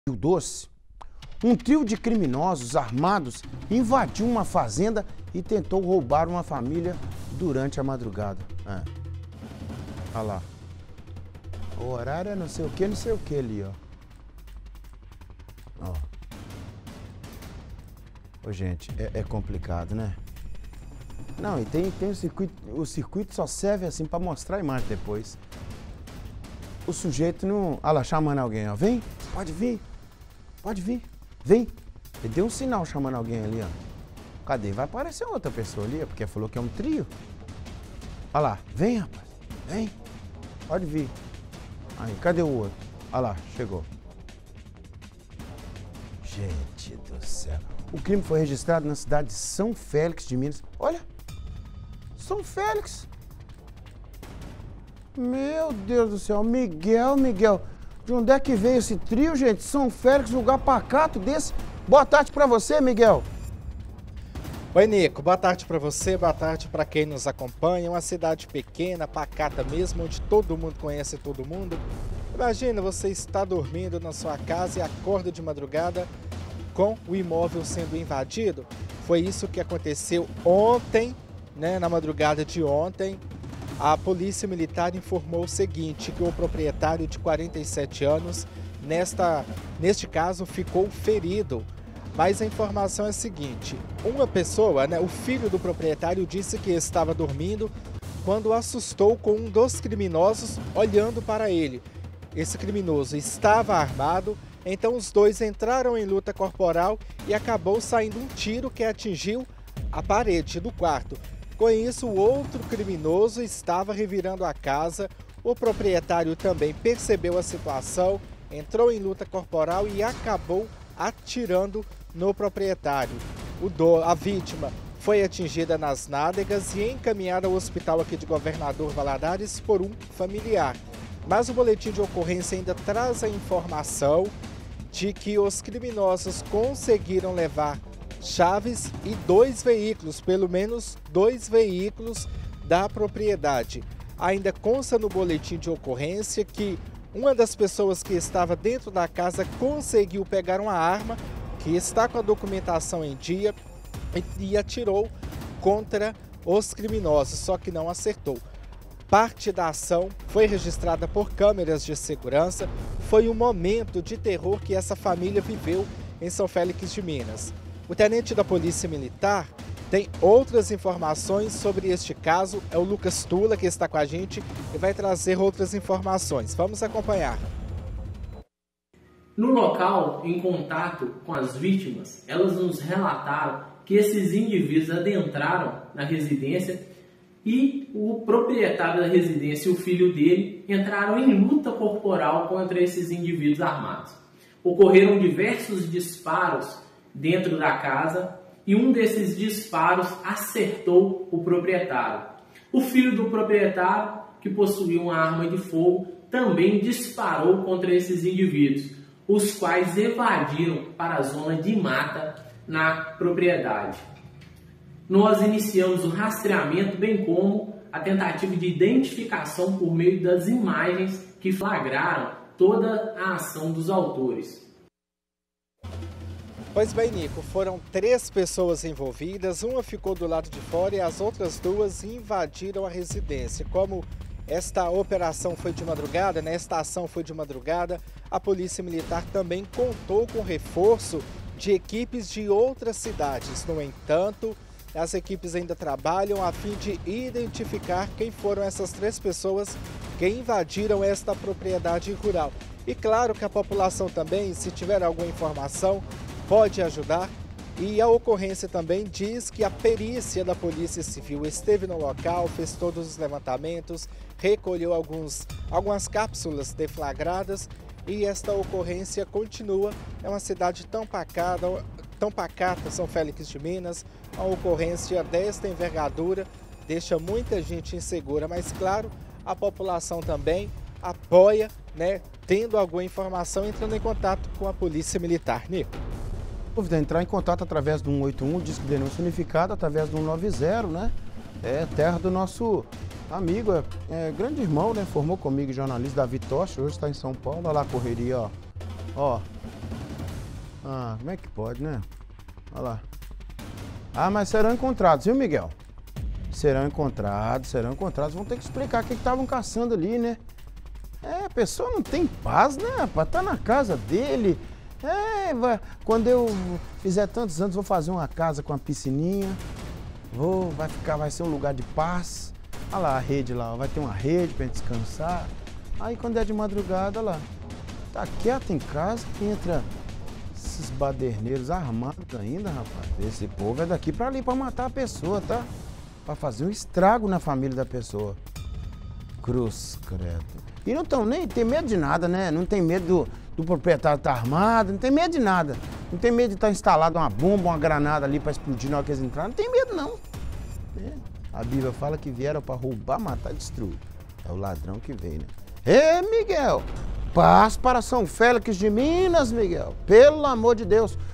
Rio Doce, um trio de criminosos armados invadiu uma fazenda e tentou roubar uma família durante a madrugada. Olha lá. O horário é não sei o que ali, ó. Ô, gente, é complicado, né? Não, e tem o circuito só serve assim pra mostrar a imagem depois. O sujeito não... Olha lá, chamando alguém, ó. Vem, pode vir, vem. Ele deu um sinal chamando alguém ali, ó. Cadê? Vai aparecer outra pessoa ali, porque falou que é um trio. Olha lá, vem, rapaz, vem, pode vir. Aí, cadê o outro? Olha lá, chegou. Gente do céu. O crime foi registrado na cidade de São Félix de Minas. Olha, São Félix. Meu Deus do céu, Miguel. De onde é que veio esse trio, gente? São Félix, lugar pacato desse. Boa tarde pra você, Miguel. Oi, Nico. Boa tarde pra você, boa tarde pra quem nos acompanha. Uma cidade pequena, pacata mesmo, onde todo mundo conhece todo mundo. Imagina, você está dormindo na sua casa e acorda de madrugada com o imóvel sendo invadido. Foi isso que aconteceu ontem, né, na madrugada de ontem. A Polícia Militar informou o seguinte, que o proprietário de 47 anos, neste caso, ficou ferido. Mas a informação é a seguinte, uma pessoa, né, o filho do proprietário, disse que estava dormindo quando assustou com um dos criminosos olhando para ele. Esse criminoso estava armado, então os dois entraram em luta corporal e acabou saindo um tiro que atingiu a parede do quarto. Com isso, o outro criminoso estava revirando a casa, o proprietário também percebeu a situação, entrou em luta corporal e acabou atirando no proprietário. A vítima foi atingida nas nádegas e encaminhada ao hospital aqui de Governador Valadares por um familiar. Mas o boletim de ocorrência ainda traz a informação de que os criminosos conseguiram levar chaves e 2 veículos, pelo menos 2 veículos da propriedade. Ainda consta no boletim de ocorrência que uma das pessoas que estava dentro da casa conseguiu pegar uma arma que está com a documentação em dia e atirou contra os criminosos, só que não acertou. Parte da ação foi registrada por câmeras de segurança. Foi um momento de terror que essa família viveu em São Félix de Minas. O tenente da Polícia Militar tem outras informações sobre este caso. É o Lucas Tula que está com a gente e vai trazer outras informações. Vamos acompanhar. No local, em contato com as vítimas, elas nos relataram que esses indivíduos adentraram na residência e o proprietário da residência e o filho dele entraram em luta corporal contra esses indivíduos armados. Ocorreram diversos disparos dentro da casa e um desses disparos acertou o proprietário. O filho do proprietário, que possuía uma arma de fogo, também disparou contra esses indivíduos, os quais evadiram para a zona de mata na propriedade. Nós iniciamos o rastreamento, bem como a tentativa de identificação por meio das imagens que flagraram toda a ação dos autores. Pois bem, Nico, foram 3 pessoas envolvidas, uma ficou do lado de fora e as outras 2 invadiram a residência. Como esta operação foi de madrugada, né, esta ação foi de madrugada, a Polícia Militar também contou com reforço de equipes de outras cidades. No entanto, as equipes ainda trabalham a fim de identificar quem foram essas 3 pessoas que invadiram esta propriedade rural. E claro que a população também, se tiver alguma informação, pode ajudar. E a ocorrência também diz que a perícia da Polícia Civil esteve no local, fez todos os levantamentos, recolheu algumas cápsulas deflagradas e esta ocorrência continua. É uma cidade tão pacata, São Félix de Minas. A ocorrência desta envergadura deixa muita gente insegura, mas claro, a população também apoia, né, tendo alguma informação, entrando em contato com a Polícia Militar. Nico. Dúvida, entrar em contato através do 181, disco de denúncia unificado, através do 190, né? É terra do nosso amigo, grande irmão, né? Formou comigo, jornalista Davi Tocha, hoje está em São Paulo. Olha lá a correria, ó. Ah, como é que pode, né? Olha lá. Ah, mas serão encontrados, viu, Miguel? Serão encontrados. Vão ter que explicar o que estavam caçando ali, né? É, a pessoa não tem paz, né, rapaz? Tá na casa dele. Quando eu fizer tantos anos, vou fazer uma casa com uma piscininha. Vai ser um lugar de paz. Olha lá a rede lá, vai ter uma rede pra gente descansar. Aí quando é de madrugada, olha lá, tá quieto em casa, que entra esses baderneiros armados ainda, rapaz. Esse povo é daqui pra ali pra matar a pessoa, tá? Pra fazer um estrago na família da pessoa. Cruz, credo. E não estão nem, tem medo de nada, né? Não tem medo do proprietário estar armado, não tem medo de nada. Não tem medo de estar instalada uma bomba, uma granada ali pra explodir na hora que eles entraram. Não tem medo, não. A Bíblia fala que vieram pra roubar, matar e destruir. É o ladrão que veio, né? Ê, Miguel! Paz para São Félix de Minas, Miguel. Pelo amor de Deus.